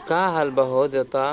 का हाल बा हो जाता?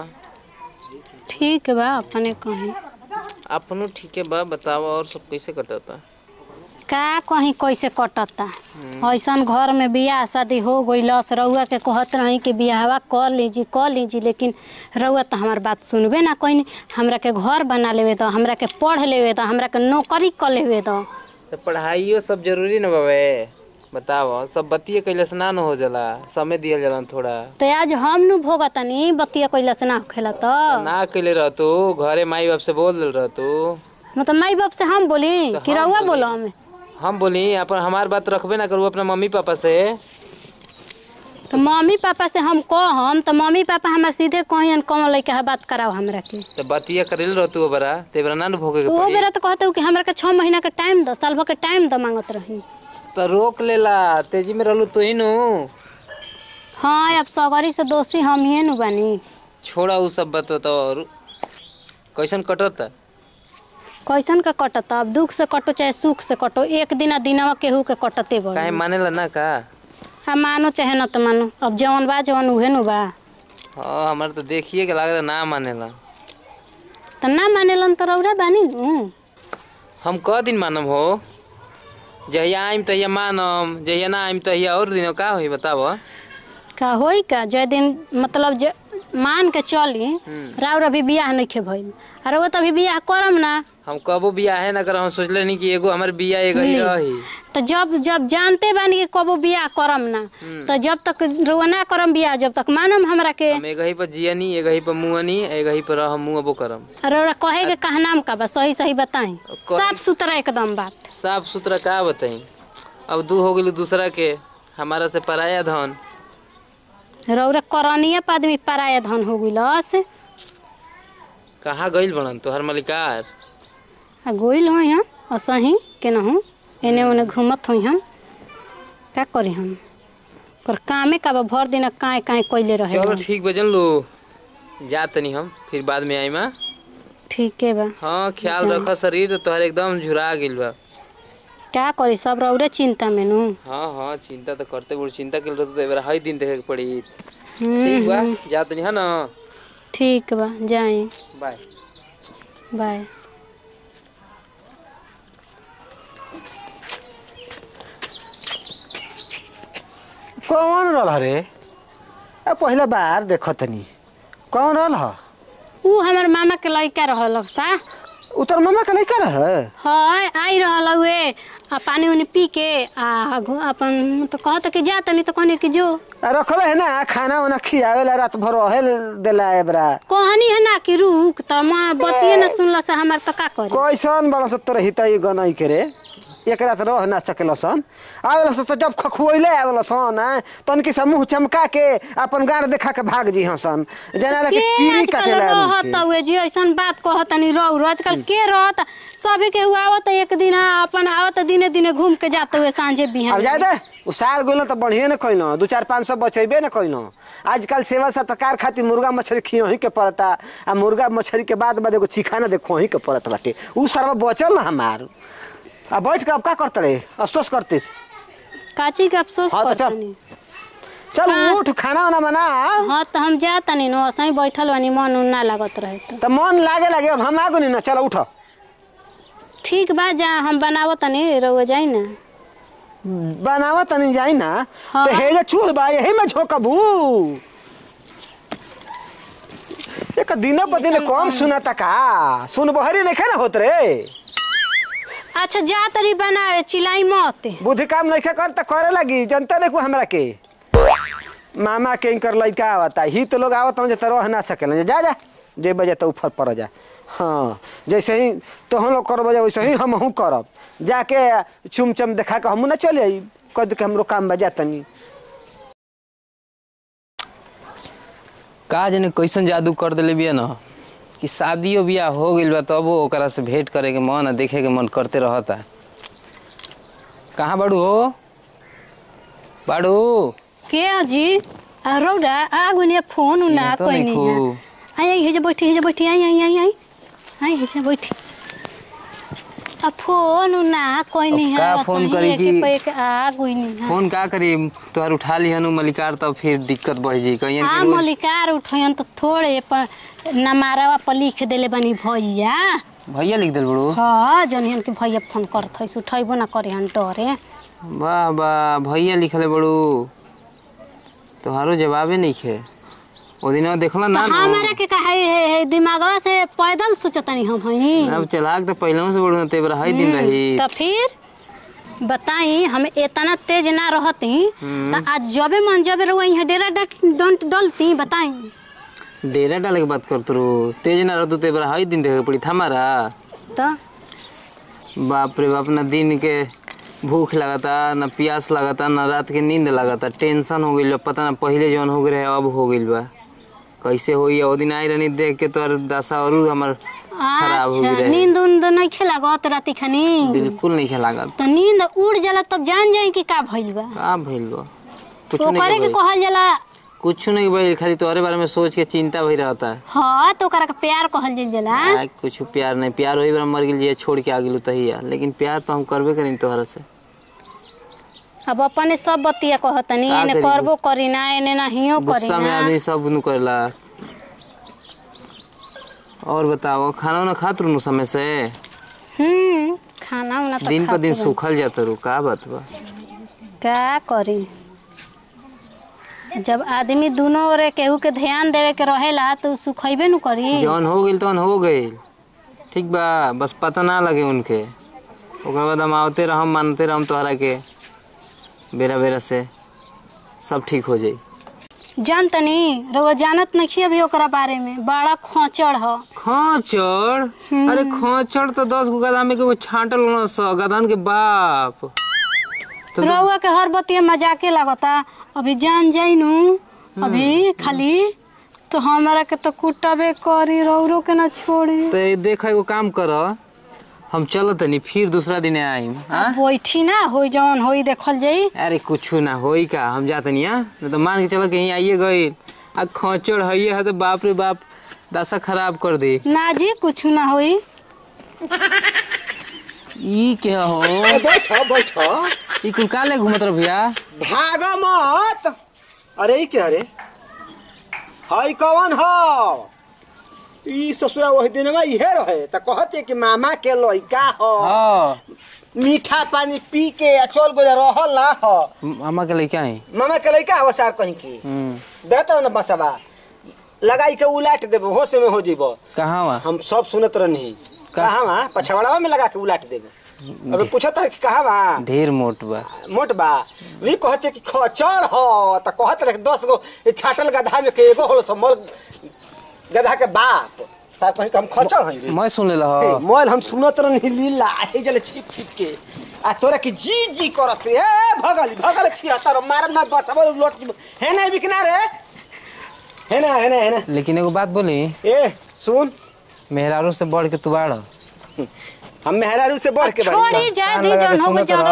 ठीक बा अपने कहीं अपनो ठीक है बा। बताओ और सब कैसे कटता? का कहीं कैसे कटता। ऐसा घर में बियाह शादी हो गईलस रउआ के कहत रही कि बियाहवा कर लीजिए लेकिन रउआ तो हमार बात सुनबे ना कहीं। हमरा के घर बना लेवे तो हमरा के पढ़ लेवे तो हमरा के नौकरी कर लेवे तो पढ़ाइयो सब जरूरी न बाबे। बताओ सब बतिये कैले से ना न हो जाला, समय दिया जाला थोड़ा। तो आज हम नु भोगतनी बतिया कैला से ना खेला तो ना कैले रह तू घरे माई बाप से बोल रह तू। मतलब माई बाप से हम बोली तो कि रउआ बोलो हम बोली अपन हमार बात रखबे ना करू अपना मम्मी पापा से। तो मम्मी पापा से हम कहम तो मम्मी पापा हमार सीधे कहीं कौन लइका बात कराओ हमरा के। तो बतिया करेल रह तू बरा ते बरा ना भोगे के तो पड़ी। बेरा तो कहते कि हमरा के 6 महीना के टाइम दो, साल भर के टाइम दो मांगत रही। तो रोक लेला तेजी में रहलू तू ही नु। हाँ अब सगरी से दोषी हम ही नु बानी। छोड़ा उ सब बात तो और कैसन कटता? कैसन का कटता? अब दुख से कटो चाहे सुख से कटो, एक दिन दिनवा केहू के कटते बा। काहे मानेला ना का? हम मानो चाहे न तो मानो, अब जवन बा जवन उहे नु बा। हां हमार तो देखिए के लागत ना मानेला। तो ना मानेलन तो रौरा बानी नु। हम क दिन मानम हो? जहिया आइम तहिया मानम, जहिया ना आइम तहिया और दिन का होई बताओ? का होई का जय दिन मतलब मान के चली राउर अभी बियाह नहीं खे भइल अरे वो तो अभी बियाह करम ना। हम कबो बियाह है ना कर हम सोचले नहीं कि एगो हमर बियाह एगो ही रही। तो जब जानते बानी कि कबो बियाह करम ना तो जब तक रोना करम बियाह जब तक मानम हमरा के। हम एगही पर जियनी एगही पर मुअनी एगही पर हम मुअबो करम। अरे ओरा कहे के कहा नाम का बा सही सही बताई साफ सुथरा एकदम बात। साफ सुथरा का बताई? अब दू हो गेल दूसरा के हमारा से पराया धन। रौरा करनिया पर आदमी पराया धन हो गइलस। कहाँ गइल बनन तोहर मलिकार? गोइल हो हम असही केनहू एने ओने घूमत हो हम का करी हम कर कामे का भर दिन काहे काहे कइले रहे। चलो ठीक बजन लो जा तनी हम फिर बाद में आईमा। ठीक है बा। हाँ ख्याल रख शरीर तो तोहर एकदम झुरा गेल बा। क्या करी सब रौरे चिंता में नु। हाँ हाँ चिंता तो करते बुढ़ चिंता के तो एबार हई दिन देखे के पड़ी। ठीक बा जा तनी है ना। ठीक बा जाई बाय बाय। कौन रहल रे? पहला बार देखो तनी कौन रहल ह? ऊ हमर मामा के लइका रहल सा। उतर मामा के लइका रहे? हां आई रहल हुए आ पानी उनी पी के आ अपन तो कहत कि जा तनी तो कहने कि जो रखल है ना खाना वाना खियावेला रात भर रहे देला एबरा। कहनी है ना कि रुक त मां बतिए न सुनला से हमर त का करे। कैसन बड़ा सत्तर हितई गनई के रे एक रात रह ना सकेलसन आवेलस तो जब खखुइले आवेलसन तनकी से मुंह चमका के अपन गाड़ देखा के भाग जी हसन जना के कीड़ी काटेला रहत हुए जी ऐसन बात कहतनी रौ आजकल के रहत सभी के आवत एक दिन अपन आवत दिने दिने घूम के जाते हुए सांझे बिहान। अब जाए दे उ साल गोल त बढ़िया न कइनो 2-4-500 बचैबे न कइनो। आजकल सेवा सत्कार खातिर मुर्गा मछली खियोही के पड़ता आ मुर्गा मछली के बाद एगो चिखाना देखोही के पड़त बाटे उ सरवा बचल न हमार। अब बैठ के अब का करत रे अफसोस करतीस? काची के अफसोस करतनी? चल उठ खाना वाना बना। हां त हम जा तनी न असही बैठल बानी मन ना लागत रहे त मन लागे अब हम आगो न चल उठ। ठीक बा जा हम बनावत तनी रउआ जाई ना। बनावत तनी जाई ना हाँ। तो हे जे चूल बा यही में झोकबू एक दिन पर दिन कम सुनाता का सुन बहरी नहीं ना होत रे। अच्छा जा तरी बनावे चिल्लाई मत। बुद्धि काम नहीं कर त करे लगी जनता ने को हमरा के मामा के इनकर लइका आवता ही तो लोग आवत जे तरह ना सकेला जा जा जे बजे तो ऊपर पड़ जा। हाँ जैसे ही तो हम लोग करब वैसे ही हम करब जाके चुमचम देखा के हम ना चले आई कद के हमरो काम बजा तनी। का जाने कैसन जादू कर देले बिया ना कि शादियों बियाह हो गइल बा तब ओकरा से भेंट करे के मन आ देखे के मन करते रहता। कहाँ बाड़ू हो? बाड़ू के जी रौरा आगो ने फोन ना कोई नहीं है। आई हे जे बैठी आई आई आई आई आई आई हे जे बैठी अब फोन ना कोई नहीं का है फोन सही करी है कि पे आ कोई नहीं है फोन का करी तोहर उठा ली हनु मलिकार तब फिर दिक्कत बढ़ जी कहीं हाँ मलिकार उठयन तो थोड़े पर नमारावा पर लिख देले बनी भैया भैया लिख दिल बड़ू हाँ जनियन के भैया फोन करत है उठैबो ना करे हन डरे वाह वाह भैया लिखले बड़ू तोहारो जवाबे नहीं खे ओ दिन देखला ना तो हमारा के कहे दिमागवा से पैदल सोचतनी हम हई अब चलाक तो पहले से बड़ू तेबर हई दिन रही तो फिर बताई हम इतना तेज ना रहती तो आज जबे मन जबे रहो यहाँ डेरा डलती बताई डेरा डाले के बात करत रू तेज ना रहतू तेबर हई दिन देखे पड़ी हमारा तो बाप रे बाप ना दिन के भूख लगाता ना प्यास लगाता ना रात के नींद लगाता टेंशन हो गइल पता ना पहले जौन हो गए अब हो गइल बा कैसे होई ओ दिन आई रहनी देख के तोर दशा और हमर खराब हो अच्छा गई नींद उन्द नहीं खेलागत राती खानी बिल्कुल नहीं खेलागत तो नींद उड़ जाला तब जान जाई कि का भइल बा का भइल बा कुछ तो करे के नहीं कहल जाला कुछ नहीं भइल खाली तोरे बारे में सोच के चिंता भई रहता है हाँ तो ओकरा के प्यार कहल जाला कुछ प्यार नहीं प्यार वही बार मर गेल जे छोड़ के आ गेलू तहिया लेकिन प्यार तो हम करबे करी तोहरा से अब अपने सब बतिया कहतनी का एने करी? करबो करी ना एने नहियो करी गुस्सा में ना आदमी सब नु करला और बताओ खाना ना खात रहू समय से खाना उना तो दिन पर दिन खाते सूखल जाता रू का बात बा का करी जब आदमी दोनों ओरे केहू के ध्यान देवे के रहेला तो सुखैबे नु करी जौन हो गइल तौन हो गइल ठीक बा बस पता ना लगे उनके ओकर बाद हम आवते रहम मानते रहम तोहरा के बेरा बेरा से सब ठीक हो जाई जानतनी रउआ जानत नहीं अभी ओकरा बारे में बड़ा खोचड़ ह खोचड़ अरे खोचड़ तो 10 गो गधा में के वो छांटल होना स गधान के बाप तो रउआ के हर बतिया मजाके लगता अभी जान जाई नु अभी खाली तो हमारा के तो कुटबे करी रउरो के ना छोड़ी तो देख एगो काम कर हम चलत नहीं फिर दूसरा दिन आईम हां बैठी ना होई जवन होई देखल जाई अरे कुछ ना होई का हम जात नहीं नहीं तो मान के चलो कहीं आइए गए आ खोचड़ है तो बाप रे बाप दशा खराब कर दे ना जी कुछ ना होई ई क्या हो बैठो बैठो ई कुल काले घूमत रह भैया भागो मत अरे ई क्या रे हाय कौन हो ई ससुरा वही दिन में इहे रहे त कहते कि मामा के लइका हो हां मीठा पानी पी के चल गए रहल ना हो मामा के लइका है मामा के लइका हो सार कहीं की देत न बसवा लगाई के उलाट देबो होश में हो जीबो कहां वा हम सब सुनत रहनी कहां वा पछवाड़वा में लगा के उलाट देबो अबे पूछत है कि कहां वा ढेर मोट बा मोट बा वी कहते कि खचड़ हो त कहत रहे 10 गो छाटल गधा में के एगो होल समल गधा के बाप साहब कहीं हम खचड़ हई रे मैं सुन लेला हो मोल हम सुनत रहनी लीला हे जले छिप छिप के आ तोरा की जी जी करत रे ए भगल छिया तार मारम ना बस अब लोट है ना बिकना रे है ना लेकिन एगो बात बोली ए सुन मेहरारू से बढ़ के तू बाड़ हम मेहरारू से बढ़ के छोड़ी जा दी जन हो जन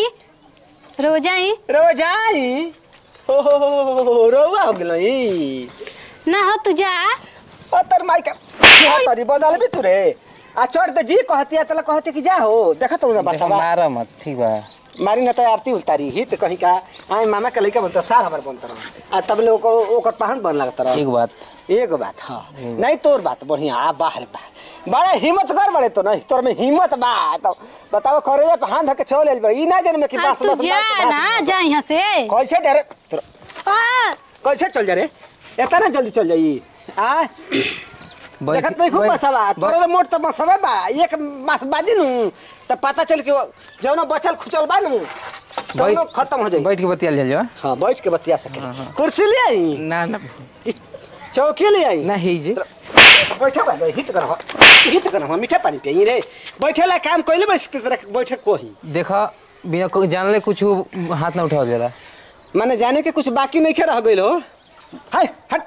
रो जाई हो रोवा हो गेलई ना हो तू जा ओ तर माई का तरी बदल भी तू रे आ चढ़ दे जी कहती तला कहती कि जा हो देखत हो ना बसवा मारा मत ठीक बा मारी ना तो आरती उतारी ही तो कहीं का आई मामा के लइका बनता सार हमर बनता रह आ तब ले ओकर पहन बन लगता रह एक बात हां नहीं तोर बात बढ़िया आ बाहर बा बड़े हिम्मत कर बड़े तो नहीं तोर में हिम्मत बा तो बताओ करे पे हाथ धके चल ले ई ना जन में कि बस तू जा ना जा यहां से कैसे जा रे कैसे चल जा रे इतना जल्दी चल जाई आ देखत नहीं खूब बसवा तोरे मोट तो बसवा बा एक मास बाजी नु त पता चल के जौना बचल खुचल बा नु तो खत्म हो जाई बैठ के बतिया ले जा हां बैठ के बतिया सके कुर्सी ले आई ना ना चौकी ले आई नहीं जी बैठा बा हित कर मीठा पानी पिई रे बैठेला काम कइले बस के तरह बैठे कोही देखा बिना जानले कुछ हाथ ना उठाओ जरा माने जाने के कुछ बाकी नहीं रह गइल हो हाय हट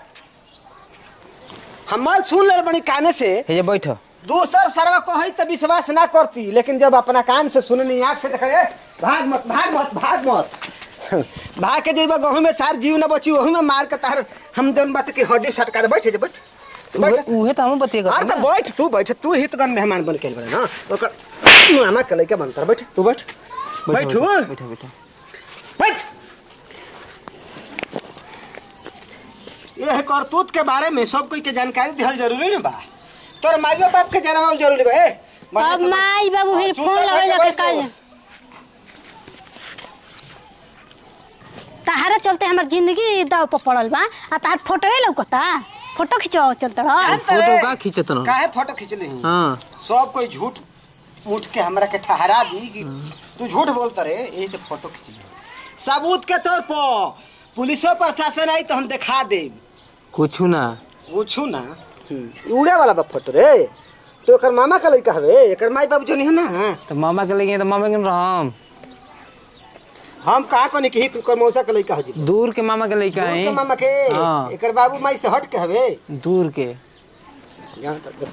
हम सुन ले बनी काने से हे जे बैठ दूसर सरवा कही तो विश्वास ना करती लेकिन जब अपना कान से सुननी आँख से देख भाग मत भाग के जेबा गहूं में सार जीव ना बची वही में मार के तार हम जन बात की हड्डी सटका दे बैठ उहे तो हम बतिया अरे करते तो बैठ तू ही तो कन मेहमान बन के आइल बड़ा ना ओकर मामा के लइका बनतर बैठ तू बैठ बैठ बैठो बैठो बैठ ये करतूत के बारे में सब कोई के जानकारी दिहल जरूरी न बा तोर माइयो बाप के जानवा जरूरी बा अब माई बाबू ही फोन लगैला के काज तहारा चलते हमर जिंदगी दाव पर पड़ल बा आ तहार फोटोए लौकता फोटो खिंचवाओ चलता रह फोटो का खींचत न काहे फोटो खींचले ही हां सब कोई झूठ उठ के हमरा के ठहरा दी कि तू झूठ बोलता रे यही से फोटो खींच सबूत के तौर पर पुलिसो प्रशासन आई तो हम दिखा दे कुछु ना उड़े वाला बा फोटो रे तो एकर मामा का लइका हवे एकर माई बाबू जो नहीं है ना तो मामा के लेके तो मामा के रहम हम कहा कोनी कि तू कर मौसा का लइका हजी दूर के मामा के लेके दूर आए के मामा के हाँ। एकर बाबू माई से हट के हवे दूर के यहाँ तक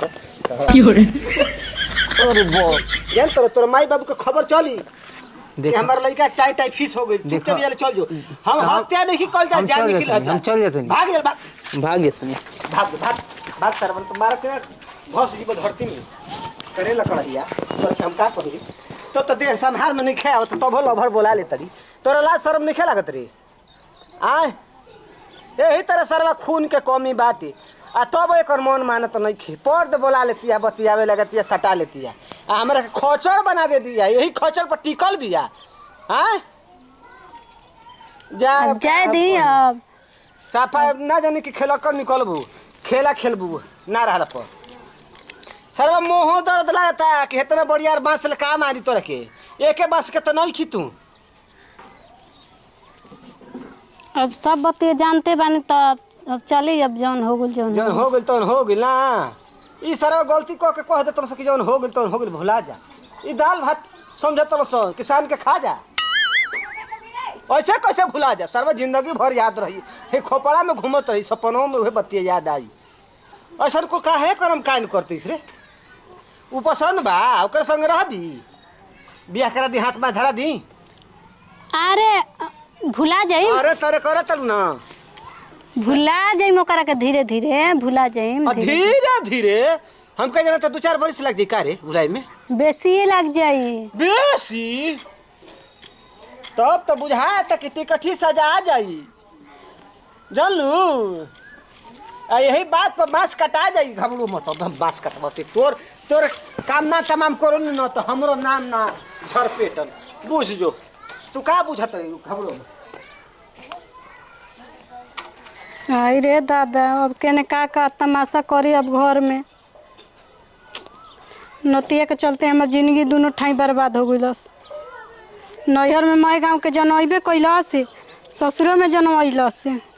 अरे बो जान तोर माई बाबू के खबर चली कि देखो हमार लइका टाई फिश हो गई चुपचाप ये चल जो हम हत्या नहीं कल जा जान निकल हम चल जाते भाग जा भाग जाते भाग भाग भाग सरवन तो मार के घस जीव धरती में करे लकड़िया तो हम का कही तो देह संहार में नहीं खाया तो तब लभर बोला ले तरी तोरा लाज शर्म नहीं लागत रे आय यही तरह सरवा खून के कमी बाटे आ तब एकर मन मानत नहीं खे पर दे बोला लेती बतियावे लगतिया सटा लेती आ हमरा के खोचर बना दे दिया यही खोचर पर टिकल बिया आय जा जाए दी अब साफा ना जाने कि खेल कर निकलबू खेला खेलबू ना रहला पर सर्व मोह दर्द लागता कि इतना बढ़िया बांस ले का मारी तोरा के एके बांस के तो नहीं खी तू अब सब बतिया जानते बानी तो अब चली अब जौन हो गेल जौन जौन हो गेल तौन हो गेल ना ई सर्व गलती कह के कह दे तोरा कि जौन हो गेल तौन हो गेल भुला जा ई दाल भात समझ तोरा किसान के खा जा ऐसे कैसे भुला जा सर्व जिंदगी भर याद रही हे खोपड़ा में घूमत रही सपनों में वही बतिया याद आई ऐसा को काहे करम कांड करतीस रे उ पसंद बा ओकर संग रहबी बियाह करा दी हाथ में धरा दी अरे भुला जाई अरे तरे करे तब ना भुला जाई मोकरा के धीरे धीरे भुला जाई धीरे धीरे हम कह जाना तो 2-4 बरिस लग जाई का रे भुलाई में बेसी लग जाई बेसी तब तो बुझाया था कि टिकठी सजा आ जाई जानलू यही बात पर बांस कटा जाई घबरू मत हम बांस कटवाते तोर काम ना तमाम करो न तो हमरो नाम ना झरपेटन बुझ जो तू का बुझत रही घबरू आई रे दादा अब केने का तमाशा करी अब घर में नतिया के चलते हमर जिंदगी दोनों ठाई बर्बाद हो गइलस नैहर में माई गाँव के जनइबे कैलस ससुरो में जनइलस